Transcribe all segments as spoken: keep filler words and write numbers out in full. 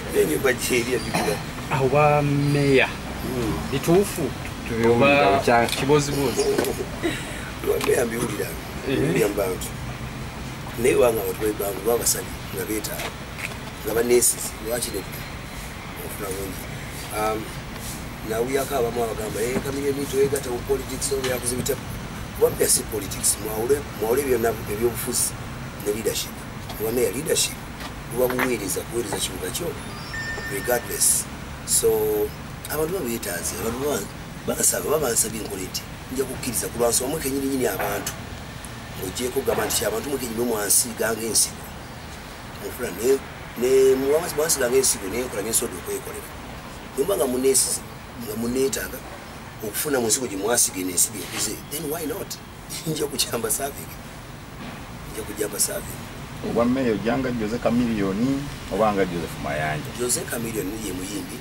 Enyu bajeria bibula. Awa meya. Bitufu. Tuyoba kibozi bozi. Lwambeya mbiwulira. Mbiwulira mbantu. Naye wanga abantu b'ebantu babasali nga beeta nga baneesizi lwakireka ofuna bungi. Nawuyako abamu abagamba Kamiliyoni toyegatta mu politics oba yakoze bitabo. Wambeya si politics mwawule byonna ebyobufuzi ne leadership. Wambeya leadership buba buweereza kuweereza kibuga kyo regardless. So abantu babeetaaze abantu basaba babansabye nkola eti nja kukkiriza ku lwansi omwe kenyini nyini abantu ogyeko gamba nti abantu mwe kenyini mwansiiga ng'ensigo ofuna ne ne mwansiiga ng'ensigo naye nkola ng'ensoda okwekolera nomba nga muneesize nga muneetaaga okufuna mu nsigo gye mwasiga n'ensigo ekuze then why not nja kukyamba saaving nja kujamba saaving. Oba meyo janga Jose Kamiliyoni oba nga Joseph Mayanja. Jose Kamiliyoni ye muyimbi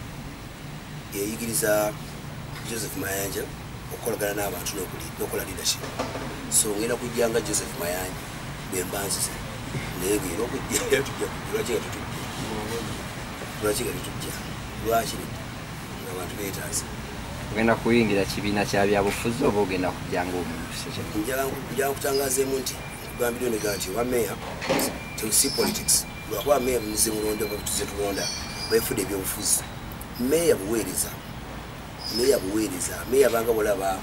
yayigiriza Joseph Mayanja okolagana n'abantu n'okola leadership. So ngenda kujjanga Joseph Mayanja bwembanzize naye ngera okujja tujja lwaki nga tutujja lwaki nga tutujja lwaki ng'abantu beetaaze. Ogenda kuyingira kibiina kya byabufuzi oba ogenda kujjanga omuntu sekyo? Njala kutangaazeemu nti nkugambire onega nti owa meya terusi politics lwakuba meya muze mulonde babituze tulonda baifudde ebyobufuzi. Meya buweereza meya buweereza meya banga bulaba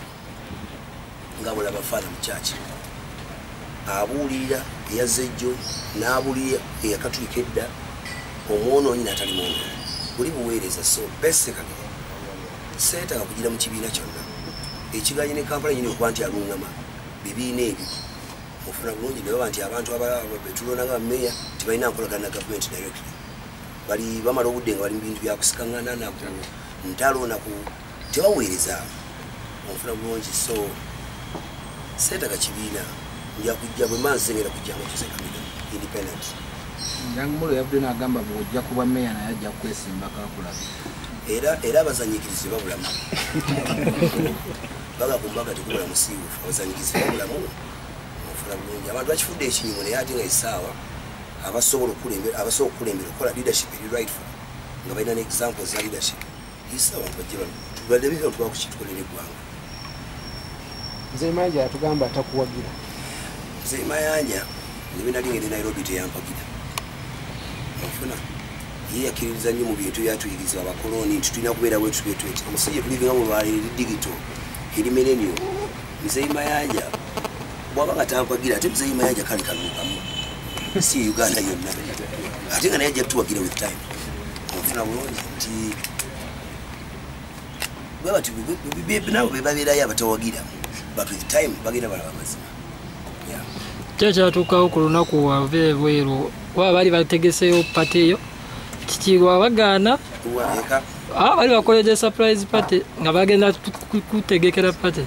nga bulaba faana mu church abuulira eyazejjo n'abuulira eyakatulika edda omwonoonyi n'atali mwonoonyi buli buweereza. So basically seetaaga kugira mu kibiina kyonna ekiganye ne kampala nyini okuba nti aluŋŋama bibiina ebyo ofuna bulungi ne baba nti abantu betulonda nga meya tebalina nkolagana na gavumenti directly bali bamala obudde nga bali mu bintu byakusikaŋŋana naku ntalo naku tebaweereza ofuna bulungi. So seetaaga kibiina nja kujja bwe manzi ngenda kujjanga Jose Kamiliyoni independent. Njangumulo yavudde n'agamba bw'ojja kuba meya naye ajja kwesimbako akulabe. Era era abazanyikirizi babulamu baga kumbaga tekubula musiiwufu abazanyikirizi babulamu ofuna bulungi. Abantu bakifudde ekinyumo naye ate nga essaawa abasobola okukulembera abasobola okukulembera okukola leadership eri rightful nga balina ne examples za leadership essaawa bajje bano tubadde bika tuba kukitukolera eggwanga. Nze Mayanja atugamba atakuwagira. Nze Mayanja nebina lingeri Nairobi teyampagira ofuna ye yakiririza nnyo mu bintu byatuyiriza abakoloni nti tulina kubeera bwetu byetu eti omusajja tulivinga mu lwali eri digital eri millennium. Nze Mayanja bw'aba nga tampagira ate Nze Mayanja kali kaluukamu si Uganda yonna ate nga naye ajja tuwagira with time ofuna bulungi nti bwe bati nabo be babeerayo abatawagira but with time bagenda balaba mazima. Kyatuukawo ku lunaku wave ebweru waba bali bategeseyo pati eyo kikirwa bagaana bali bakoledde surprise party nga bagenda kutegekera party.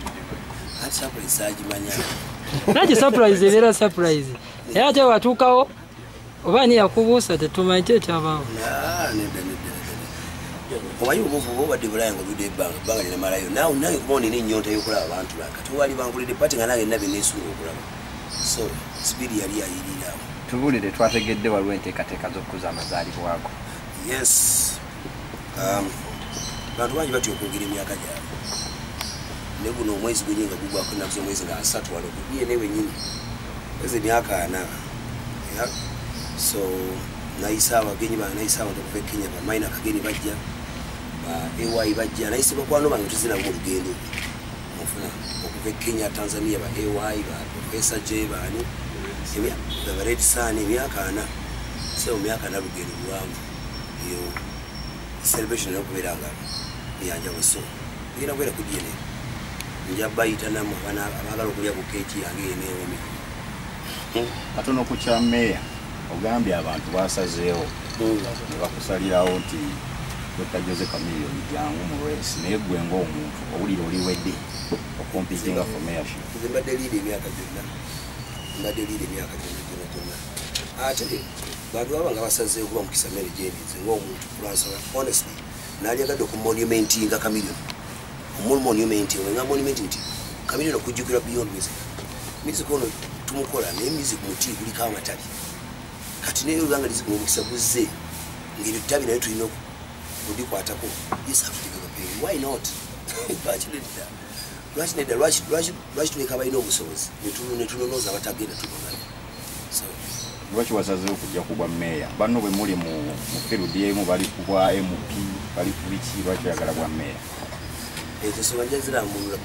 Naki surprise ebeera surprise era ate watuukawo oba ni yakubuusa tetumanyi kyekyabaawo. Omanyi obuvubu obadde bulaaya nga oludde ebbanga ebbanga linamalayo naawe nange kuba nina ennyonta y'okulaba abantu laka tewali bankulidde pati nga nange nabye neesuula okulaba. So sibiri yali ayirirawo. Tubuulire twategedde waliwo enteekateeka z'okukuza amazaalibwa ago. Yes. Um, bantu bangi batya okwogera emyaka gyabwe ne guno omwezi gwenyi nga gugwako ennaku z'omwezi nga asatu wano guye ne wenyini eze emyaka ana. So nayisa abagenyi bange nayisa abantu okuva e Kenya bamaina kageni bajja ba A Y bajja nayise bakwano bange tuzina mu lugendo ofuna okuva e Kenya Tanzania ba A Y ba Professor J bani ba Red Sun emyaka ana. So emyaka ana lugendo luwanvu iyo celebration y'okubeeranga yanjawo. So ngenda kwera kujjene nja bayita namu abagala okulya ku keeki yange yeneewemi katono ku kya meya ogambye abantu basazeewo ne bakusalirawo nti Dokita Jose Kamiliyoni jangu mu race naye gwe ng'omuntu owulira oliwedde okumpitinga for mayorship. Nze mbadde liida emyaka gyonna mbadde liida emyaka gyonna gyonna gyonna ate bantu baba nga basazeewo kuba mukisa Mary Jane nze ng'omuntu kulansala honestly naalyagadde okumonumentinga Kamiliyoni omumonumenting nga monument nti Kamiliyoni okujjukira beyond music. Music ono tumukola naye music muti guliko amatali kati naye olwanga liziguma omukisa guzze ngiri tabi nayo tulina kudikwatako yes atutegeka pay why not bacheleda lwachineda lwachi lwachi lwachi tuleka bayina obusobozi netuno netunonoza abatagenda tubona so lwachi wasaze okujja kubwa meya banno bwe muli mu mu field yemu bali kubwa M P bali kubichi lwachi yagala bwa meya ezo sobajazira mu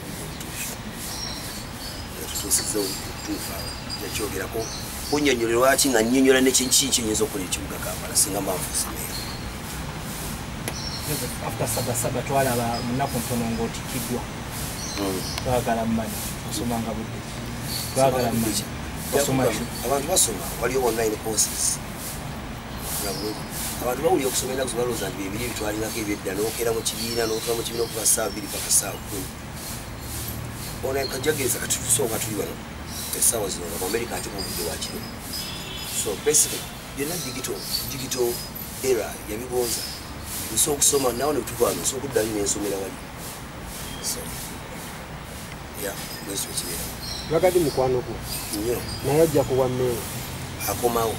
tusizo tufa yachogerako kunyonyolero lwachi nga nnyonyola ne kinchi kinyezo kuli kibuga Kampala singa mbavuze meya after saba saba twala ba munako mponongo tikidwa twagala mmani osomanga budde twagala mmani osoma abantu basoma wali online courses abantu bawuli okusomera kuzibaloza ndi bibiri bitwalira ke byedda n'okera mu kibiina n'otuva mu kibiina okuva saa bbiri paka saa kumi ona kajageza katutusonga tuli wano essaawa zino nga America ate mu budde bwa kiro so basically byonna digital digital era yabigonza so kusoma nawo ne tuvano so kudda ni ensomera wali so yeah bwese kibera wakati mukwano ko nyo naye ajja kuwa meya akomawo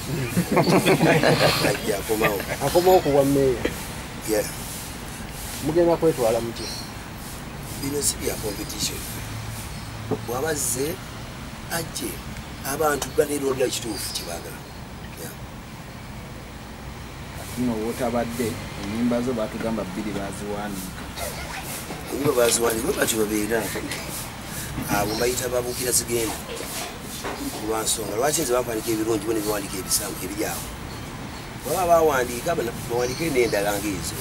ajja akomawo akomawo kuwa meya yeah mugenda kwetwala muki bino si bya competition bwabazze ajje abantu balero olya kituufu kibagala no wotabadde enyimba zo batugamba bbiri baziwanika enyimba baziwanika bati babeera abo bayita babukira zigenda kulwansonga lwaki nze bampanika ebirungi bo ne biwandika ebisango ebiryawo baba bawandiika bawandike n'endala ng'ezo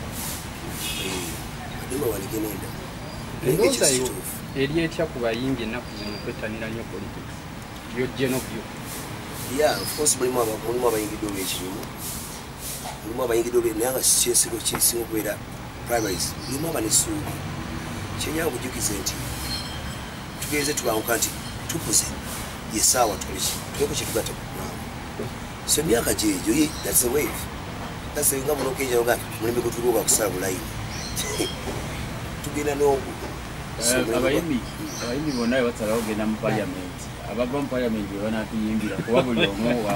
ade bawandike n'endala endowooza yo eri etya ku bayimbi ennaku zino kwettanira nnyo politics byojje nobyo yeah of course mulimu abayingidde olw'ekirimu mulimu abayingidde olwe naye nga kyesigo kisinga okubeera primaries mulimu aba n'essuubi kyenyaa okujjukiza nti tugenze tubanguka nti tukuze yesaawa tukoleki tuleko kyetugatta kukulaamu so emyaka gyegyo that's a wave that's a nga buno okenja oga mulembe gwetuliwo kusala bulayini tugenda n'ogwo abayimbi abayimbi bonna batsalawo ogenda mu parliament abava mu parliament bwe banatuyimbira kuba buli omu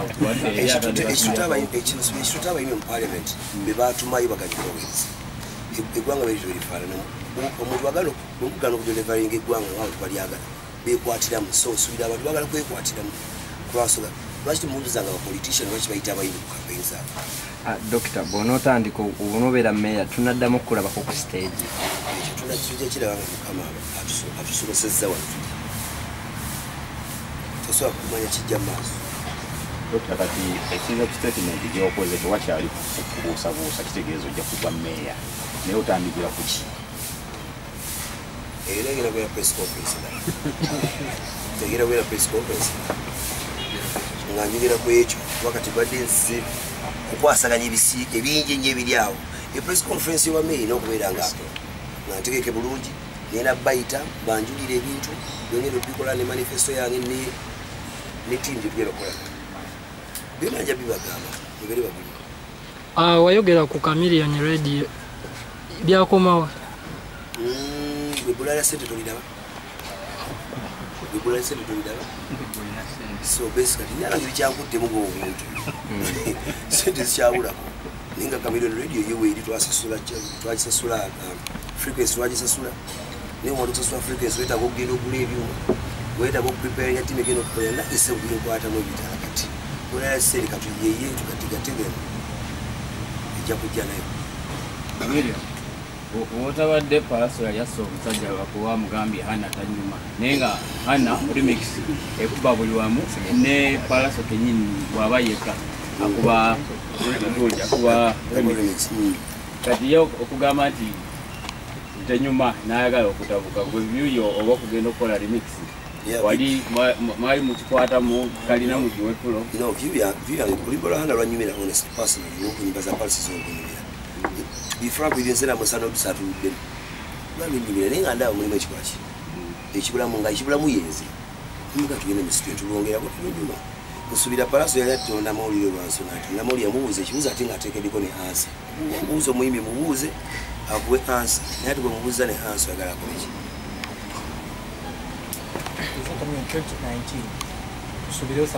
ekituta abayimbi mu parliament be batumayo bagagikowereza eggwanga bwe lityo lifaananamu omuntu bagala okugana okujoleveringa eggwanga ngabantu balyagala bekwatiramu so osuubira abantu bagala kwekwatiramu kulwansonga lwaki temuwulizanga abapolitician lwaki bayita abayimbi ku campaign zaabwe dokita bw'onootandika onobeera meya tunaddamu okulabako ku stage ekyo tunakijja kiraba nga mukama atusobosezza wano tosobola kumanya kijja mu maaso dokita kati ekiza ku statement gyokoze tewakyali kubuusabuusa kitegeeza ojja kuba meya naye otandikira ku ki era egenda kubeera press conference tegenda kubeera press conference nga njogera ku ekyo wakati badde nzize kukwasaganya ebisi ebingi nnyo ebiri awo epress conference ewa meya n'okubeera nga nga ntegeke bulungi nena bayita banjulira ebintu byongera obikola ne manifesto yange ne tiimu gyetugenda okukola byonna nja bibagamba ebere babuli wayogera ku Chameleon radio byakomawo bwebula ya sente tolidaba bwebula ya sente tolidaba so basically nalangiri kyankuttemu ng'obuntu sente zikyabulako naye nga Chameleon radio yeweeri twagisasula frequency twagisasula naye omuntu okusasula frequency wetaaga okugenda okugula ebyuma wetaaga okupreparinga timu egenda okukola nagese ogula enkwatamu ebitala kati bwebula ya sente katuyeye tukatigategemu ejja kujja nayo wotabadde Pallaso yali assa omusajja lwakuba amugambye Hannah tanyuma naye nga Hannah remix ekuba buli wamu ne Pallaso kenyini bw'aba yekka akuba akuba remix kati ye okugamba nti tenyuma n'ayagala okutabuka gwe byuyo oba okugenda okukola remix wali mwali mukikwatamu kalina mugiwekulo no vyange kulimba lwa Hannah lwanyumira honestly personally n'okunyimba za Pallaso z'okunyumira bifura kubienzera musana obusatu udde bami nyimira nenga ndawo mulimu ekikwaki ekibulamu nga ekibulamu yenze muga tugende mu street tulongera ko tunyuma kusubira Pallaso yali atonda mawulire lwanso nati na mawulire mubuze kibuza ati ngatekedeko ne hansi mubuze omuyimbi mubuze akuwe hansi naye tugwe mubuza ne hansi agala koleji twenty nineteen kusubira